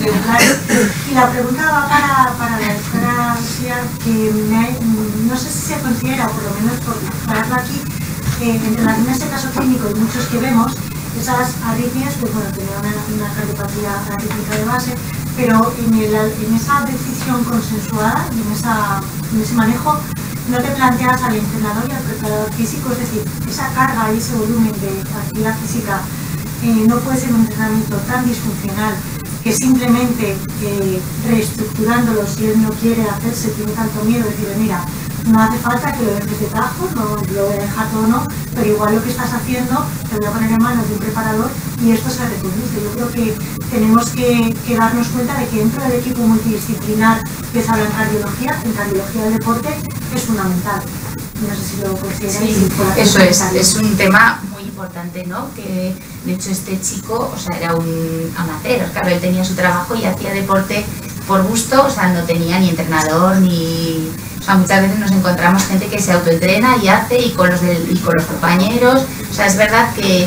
claro. Y la pregunta va para la doctora Lucía, que no sé si se considera, o por lo menos por pararlo aquí, en relación a ese caso clínico y muchos que vemos, esas arritmias, pues bueno, tenían una cardiopatía arrítmica de base, pero en esa decisión consensuada y en ese manejo, no te planteas al entrenador y al preparador físico, es decir, esa carga y ese volumen de actividad física no puede ser un entrenamiento tan disfuncional que simplemente reestructurándolo, si él no quiere hacerse, tiene tanto miedo, decirle, mira, no hace falta que lo dejes de tajo, no lo voy a dejar todo, no, pero igual lo que estás haciendo te voy a poner en manos de un preparador y esto se reproduce. Yo creo que tenemos que darnos cuenta de que dentro del equipo multidisciplinar que se habla en cardiología del deporte, es fundamental. No sé si lo consideráis. Sí, eso es un tema muy importante, ¿no? Que de hecho este chico, o sea, era un amateur, claro, él tenía su trabajo y hacía deporte por gusto, o sea, no tenía ni entrenador ni... O sea, muchas veces nos encontramos gente que se autoentrena y hace y con los compañeros, o sea, es verdad que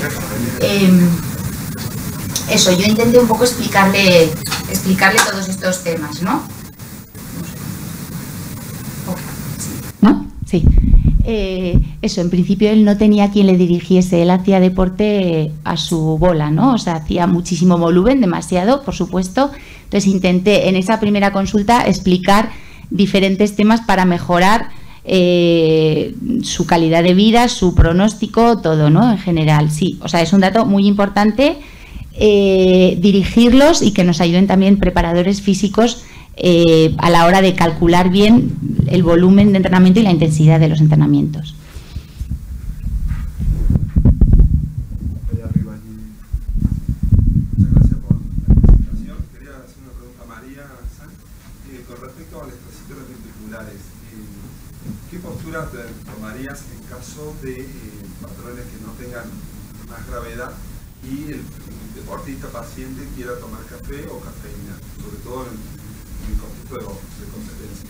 eso, yo intenté un poco explicarle todos estos temas, ¿no? ¿No? Sí. Eso, en principio él no tenía quien le dirigiese, él hacía deporte a su bola, ¿no? O sea, hacía muchísimo volumen, demasiado, por supuesto. Entonces intenté en esa primera consulta explicar diferentes temas para mejorar su calidad de vida, su pronóstico, todo, ¿no? En general, sí. O sea, es un dato muy importante dirigirlos y que nos ayuden también preparadores físicos a la hora de calcular bien el volumen de entrenamiento y la intensidad de los entrenamientos. Muchas gracias por la presentación. Quería hacer una pregunta a María Sanz con respecto a las extracciones ventriculares. ¿Qué postura tomarías en caso de patrones que no tengan más gravedad y el deportista paciente quiera tomar café o cafeína, sobre todo en el contexto de competencia?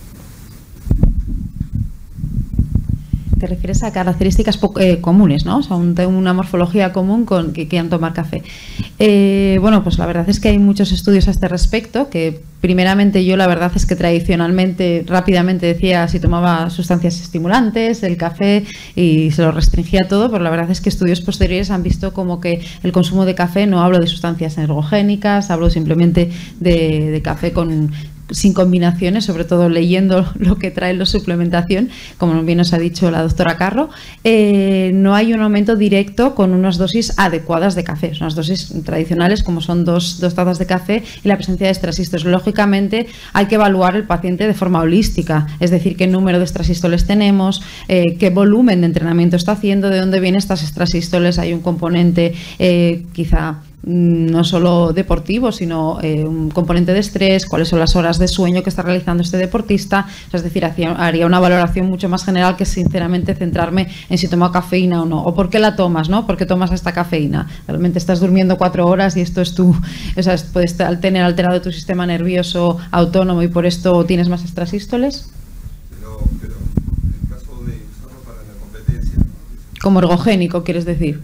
Te refieres a características comunes, ¿no? O sea, una morfología común con que quieran tomar café. Bueno, pues la verdad es que hay muchos estudios a este respecto, que primeramente yo la verdad es que tradicionalmente, rápidamente decía si tomaba sustancias estimulantes, el café, y se lo restringía todo, pero la verdad es que estudios posteriores han visto como que el consumo de café, no hablo de sustancias ergogénicas, hablo simplemente de café sin combinaciones, sobre todo leyendo lo que trae la suplementación, como bien nos ha dicho la doctora Carro, no hay un aumento directo con unas dosis adecuadas de café, unas dosis tradicionales como son dos tazas de café y la presencia de extrasístoles. Lógicamente hay que evaluar el paciente de forma holística, es decir, qué número de extrasístoles tenemos, qué volumen de entrenamiento está haciendo, de dónde vienen estas extrasístoles, hay un componente quizá no solo deportivo, sino un componente de estrés, cuáles son las horas de sueño que está realizando este deportista, es decir, haría una valoración mucho más general que sinceramente centrarme en si toma cafeína o no, o por qué la tomas, ¿no? ¿Por qué tomas esta cafeína? Realmente estás durmiendo 4 horas y esto es o sea, puedes tener alterado tu sistema nervioso autónomo y por esto tienes más extrasístoles. Pero en el caso de usarlo para la competencia, ¿no? Como ergogénico, ¿quieres decir?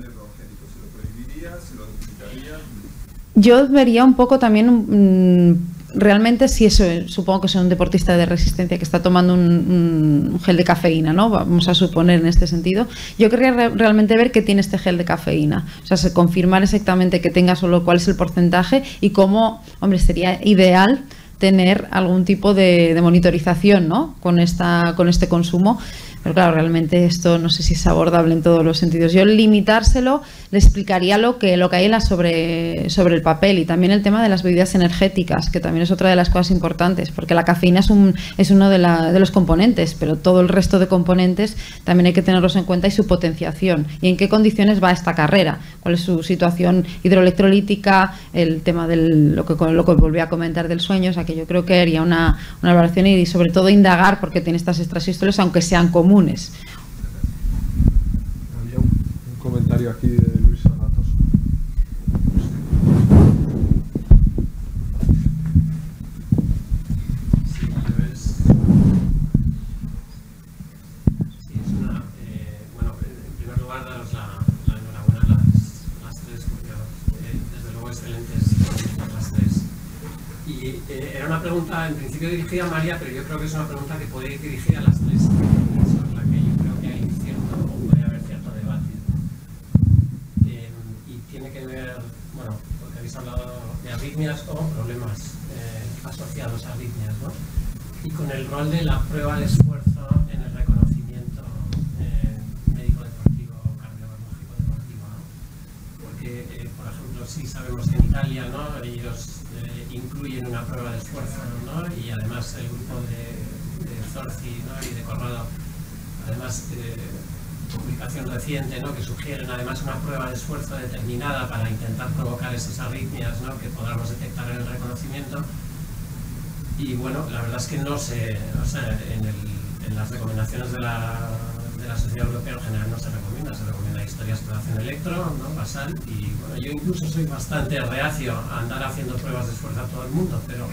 Yo vería un poco también, realmente si eso, supongo que es un deportista de resistencia que está tomando un gel de cafeína, ¿no? Vamos a suponer en este sentido. Yo querría realmente ver qué tiene este gel de cafeína. O sea, confirmar exactamente que tenga solo cuál es el porcentaje y cómo, hombre, sería ideal tener algún tipo de monitorización, ¿no? Con este consumo. Pero claro, realmente esto no sé si es abordable en todos los sentidos. Yo al limitárselo le explicaría lo que hay sobre el papel y también el tema de las bebidas energéticas, que también es otra de las cosas importantes, porque la cafeína es uno de los componentes, pero todo el resto de componentes también hay que tenerlos en cuenta y su potenciación y en qué condiciones va esta carrera, cuál es su situación hidroelectrolítica, el tema de lo que volví a comentar del sueño, o sea que yo creo que haría una evaluación y sobre todo indagar por qué tiene estas extrasístoles, aunque sean comunes. Había un comentario aquí de Luis Salatos. Sí, bueno, en primer lugar daros la enhorabuena a las tres, porque desde luego excelentes las tres. Y era una pregunta en principio dirigida a María, pero yo creo que es una pregunta que puede ir dirigida a las tres, sobre la que yo creo que hay cierto, o puede haber cierto debate. Y tiene que ver, bueno, porque habéis hablado de arritmias o problemas asociados a arritmias, ¿no? Y con el rol de la prueba de esfuerzo en el reconocimiento médico-deportivo o cardiológico-deportivo, ¿no? Porque, por ejemplo, sí sabemos que en Italia, ¿no?, ellos incluyen una prueba de esfuerzo, ¿no? Y además el grupo de Zorzi, ¿no?, y de Corrado, además publicación reciente, ¿no?, que sugieren además una prueba de esfuerzo determinada para intentar provocar esas arritmias, ¿no?, que podamos detectar en el reconocimiento. Y bueno, la verdad es que no sé, o sea, en las recomendaciones de la Sociedad Europea en general no se recomienda historia de exploración electro, ¿no?, basal, y bueno, yo incluso soy bastante reacio a andar haciendo pruebas de esfuerzo a todo el mundo, pero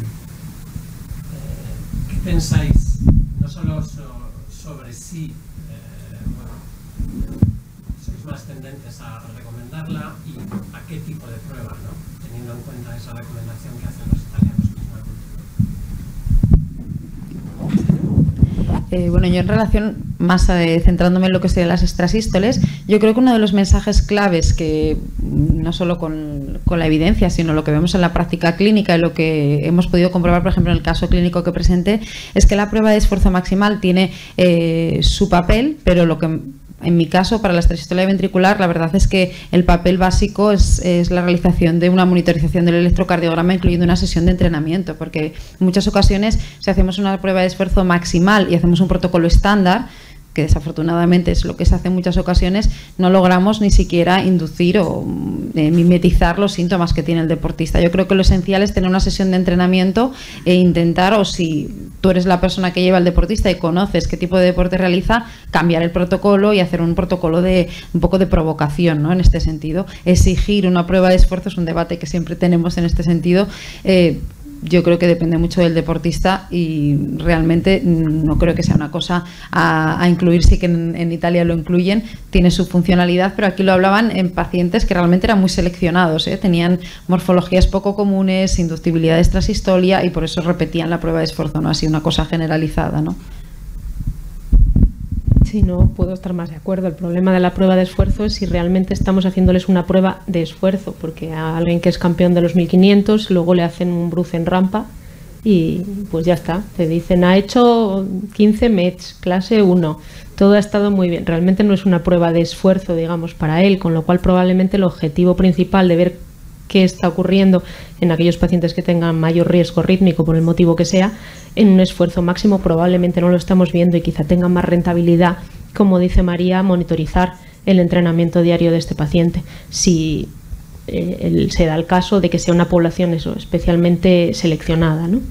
¿qué pensáis? No solo sobre si sois más tendentes a recomendarla y a qué tipo de prueba, ¿no?, teniendo en cuenta esa recomendación que hacen los italianos mismos. Bueno, yo en relación, más centrándome en lo que serían las extrasístoles, yo creo que uno de los mensajes claves que, no solo con la evidencia, sino lo que vemos en la práctica clínica y lo que hemos podido comprobar, por ejemplo, en el caso clínico que presenté, es que la prueba de esfuerzo maximal tiene su papel, pero lo que en mi caso, para la extrasístole ventricular, la verdad es que el papel básico es la realización de una monitorización del electrocardiograma, incluyendo una sesión de entrenamiento, porque en muchas ocasiones, si hacemos una prueba de esfuerzo maximal y hacemos un protocolo estándar, que desafortunadamente es lo que se hace en muchas ocasiones, no logramos ni siquiera inducir o mimetizar los síntomas que tiene el deportista. Yo creo que lo esencial es tener una sesión de entrenamiento e intentar, o si tú eres la persona que lleva al deportista y conoces qué tipo de deporte realiza, cambiar el protocolo y hacer un protocolo de un poco de provocación, ¿no?, en este sentido. Exigir una prueba de esfuerzo es un debate que siempre tenemos en este sentido. Yo creo que depende mucho del deportista y realmente no creo que sea una cosa a incluir. Sí que en Italia lo incluyen, tiene su funcionalidad, pero aquí lo hablaban en pacientes que realmente eran muy seleccionados, tenían morfologías poco comunes, inductibilidad de extrasistolia y por eso repetían la prueba de esfuerzo, no así una cosa generalizada, ¿no? Sí, no puedo estar más de acuerdo. El problema de la prueba de esfuerzo es si realmente estamos haciéndoles una prueba de esfuerzo, porque a alguien que es campeón de los 1500 luego le hacen un bruce en rampa y pues ya está. Te dicen, ha hecho 15 METs, clase 1, todo ha estado muy bien. Realmente no es una prueba de esfuerzo, digamos, para él, con lo cual probablemente el objetivo principal de ver qué está ocurriendo en aquellos pacientes que tengan mayor riesgo rítmico por el motivo que sea, en un esfuerzo máximo probablemente no lo estamos viendo y quizá tenga más rentabilidad, como dice María, monitorizar el entrenamiento diario de este paciente, si se da el caso de que sea una población eso, especialmente seleccionada, ¿no?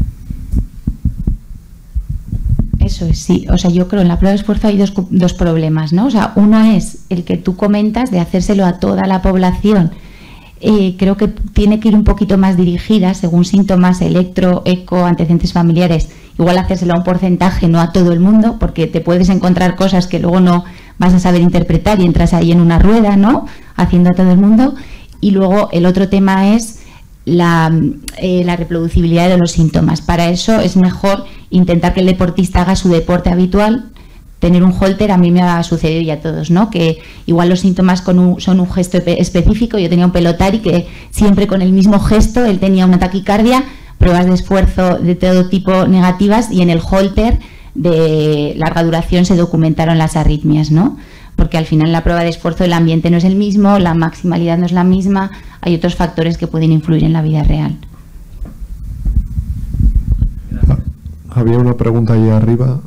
Eso es, sí. O sea, yo creo en la prueba de esfuerzo hay dos problemas, ¿no? O sea, uno es el que tú comentas de hacérselo a toda la población. Creo que tiene que ir un poquito más dirigida según síntomas, electro, eco, antecedentes familiares. Igual hacérselo a un porcentaje, no a todo el mundo, porque te puedes encontrar cosas que luego no vas a saber interpretar y entras ahí en una rueda, ¿no?, haciendo a todo el mundo. Y luego el otro tema es la reproducibilidad de los síntomas. Para eso es mejor intentar que el deportista haga su deporte habitual. Tener un holter, a mí me ha sucedido y a todos, ¿no?, que igual los síntomas son un gesto específico. Yo tenía un pelotari que siempre con el mismo gesto, él tenía una taquicardia, pruebas de esfuerzo de todo tipo negativas y en el holter de larga duración se documentaron las arritmias, ¿no?, porque al final en la prueba de esfuerzo el ambiente no es el mismo, la maximalidad no es la misma, hay otros factores que pueden influir en la vida real. Había una pregunta ahí arriba.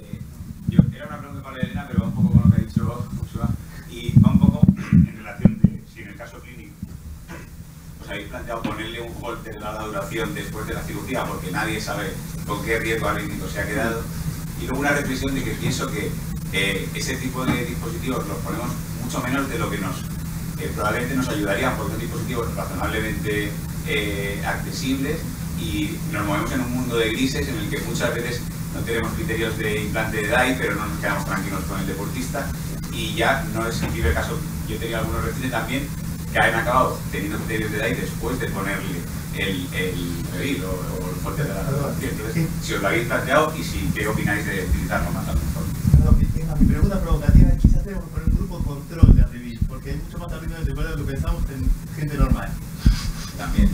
Ponerle un holter a la duración después de la cirugía porque nadie sabe con qué riesgo arrítmico se ha quedado, y luego una reflexión de que pienso que ese tipo de dispositivos los ponemos mucho menos de lo que probablemente nos ayudarían, porque son dispositivos razonablemente accesibles y nos movemos en un mundo de grises en el que muchas veces no tenemos criterios de implante de DAI, pero no nos quedamos tranquilos con el deportista, y ya no es el primer caso. Yo tenía algunos recientes también que han acabado teniendo criterios de DAI después de ponerle el pedir o el fuerte de la adoración. Entonces, si os lo habéis planteado y si qué opináis de utilizarlo más a lo mejor. Mi pregunta provocativa es quizás tenemos que poner un grupo control de Arribil, porque hay mucho más alumnos de lo que pensamos en gente normal. También.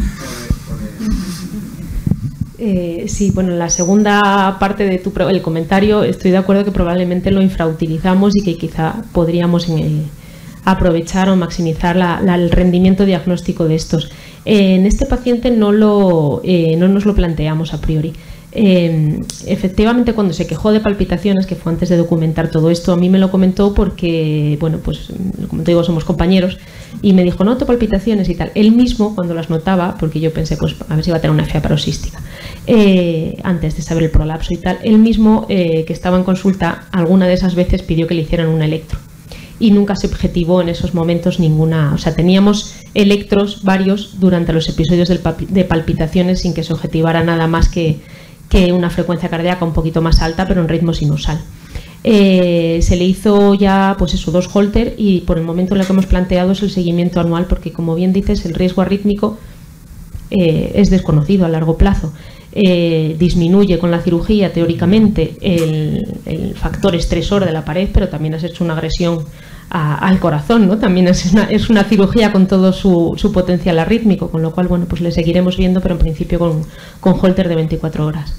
Sí, bueno, en la segunda parte de el comentario estoy de acuerdo que probablemente lo infrautilizamos y que quizá podríamos aprovechar o maximizar el rendimiento diagnóstico de estos. En este paciente no nos lo planteamos a priori. Efectivamente, cuando se quejó de palpitaciones, que fue antes de documentar todo esto, a mí me lo comentó porque, bueno, pues como te digo, somos compañeros, y me dijo, noto palpitaciones y tal. Él mismo, cuando las notaba, porque yo pensé, pues a ver si iba a tener una FA paroxística, antes de saber el prolapso y tal, él mismo, que estaba en consulta, alguna de esas veces pidió que le hicieran un electro. Y nunca se objetivó en esos momentos ninguna, o sea, teníamos electros varios durante los episodios de palpitaciones sin que se objetivara nada más que una frecuencia cardíaca un poquito más alta, pero en ritmo sinusal. Se le hizo ya, pues eso, 2 Holter, y por el momento lo que hemos planteado es el seguimiento anual, porque como bien dices, el riesgo arrítmico es desconocido a largo plazo. Disminuye con la cirugía teóricamente el factor estresor de la pared, pero también has hecho una agresión al corazón, ¿no? También es una cirugía con todo su potencial arrítmico, con lo cual, bueno, pues le seguiremos viendo, pero en principio con Holter de 24 horas.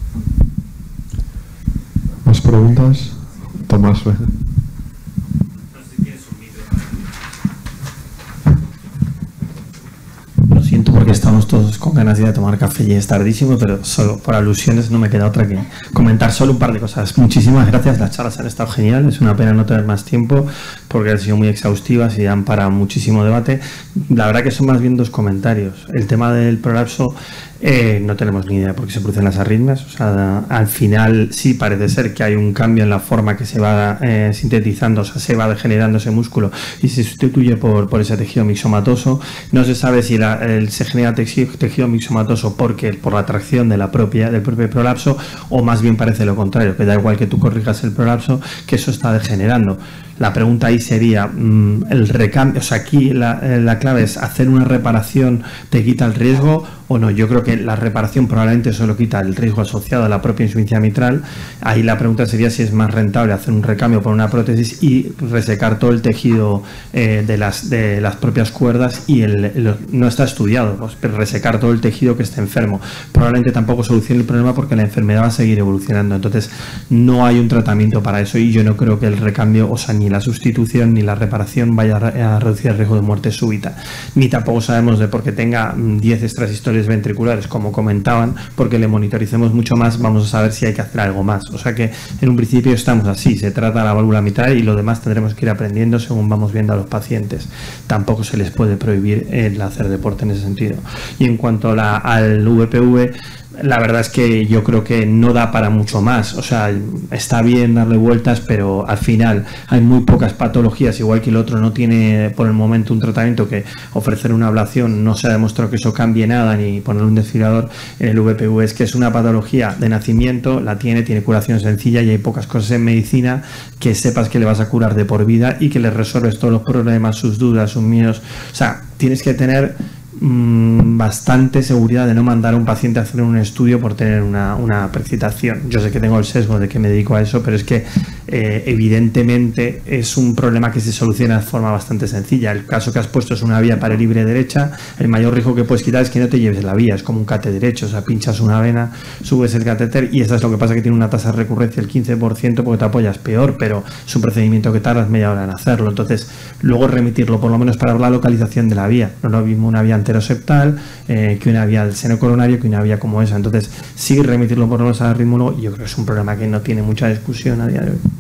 ¿Más preguntas? Tomás, ve. Lo siento porque estamos todos con ganas de ir a tomar café y es tardísimo, pero solo por alusiones no me queda otra que comentar solo un par de cosas. Muchísimas gracias, las charlas han estado geniales, es una pena no tener más tiempo porque han sido muy exhaustivas y dan para muchísimo debate. La verdad que son más bien 2 comentarios. El tema del prolapso, no tenemos ni idea por qué se producen las arritmias. O sea, al final sí parece ser que hay un cambio en la forma que se va sintetizando, o sea, se va degenerando ese músculo y se sustituye por ese tejido mixomatoso. No se sabe si se genera tejido mixomatoso por la atracción del propio prolapso, o más bien parece lo contrario, que da igual que tú corrijas el prolapso, que eso está degenerando. La pregunta ahí sería, el recambio, o sea, aquí la clave es hacer una reparación, ¿te quita el riesgo o no? Yo creo que la reparación probablemente solo quita el riesgo asociado a la propia insuficiencia mitral. Ahí la pregunta sería si es más rentable hacer un recambio por una prótesis y resecar todo el tejido de las propias cuerdas, y no está estudiado, pues, resecar todo el tejido que esté enfermo. Probablemente tampoco solucione el problema porque la enfermedad va a seguir evolucionando. Entonces no hay un tratamiento para eso, y yo no creo que el recambio, o sea, ni la sustitución ni la reparación vaya a reducir el riesgo de muerte súbita, ni tampoco sabemos de porque tenga 10 extrasistolias ventriculares, como comentaban, porque le monitoricemos mucho más, vamos a saber si hay que hacer algo más. O sea que en un principio estamos así, se trata la válvula mitral y lo demás tendremos que ir aprendiendo según vamos viendo a los pacientes. Tampoco se les puede prohibir el hacer deporte en ese sentido. Y en cuanto al VPV, la verdad es que yo creo que no da para mucho más. O sea, está bien darle vueltas, pero al final hay muy pocas patologías, igual que el otro no tiene por el momento un tratamiento, que ofrecer una ablación no se ha demostrado que eso cambie nada, ni poner un desfibrilador. En el VPV es que es una patología de nacimiento, tiene curación sencilla, y hay pocas cosas en medicina que sepas que le vas a curar de por vida y que le resuelves todos los problemas, sus dudas, sus miedos. O sea, tienes que tener bastante seguridad de no mandar a un paciente a hacer un estudio por tener una precipitación. Yo sé que tengo el sesgo de que me dedico a eso, pero es que evidentemente es un problema que se soluciona de forma bastante sencilla. El caso que has puesto es una vía para libre derecha. El mayor riesgo que puedes quitar es que no te lleves la vía, es como un cate derecho, o sea, pinchas una vena, subes el catéter, y eso es lo que pasa, que tiene una tasa de recurrencia del 15% porque te apoyas peor, pero es un procedimiento que tardas media hora en hacerlo. Entonces, luego remitirlo, por lo menos para la localización de la vía. No es lo mismo una vía anteroseptal que una vía del seno coronario, que una vía como esa. Entonces, sí, remitirlo por lo menos al ritmo, yo creo que es un problema que no tiene mucha discusión a día de hoy.